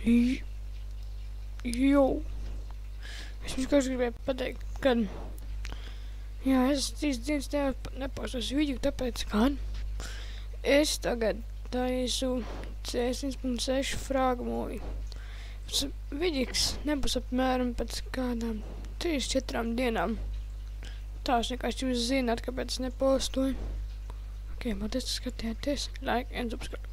J- Jo. Es jums kaut gribēju pateikt, ka jā, es trīs dienas nepausos video, tāpēc, ka es tagad taisu CS1.6 fragmoju. Vidīgs nebūs apmēram pēc kādām 3-4 dienām. Tā es vienkārši jūs zināt, kāpēc es nepostoju. Ok, paldies, ka skatījāties. Like and subscribe.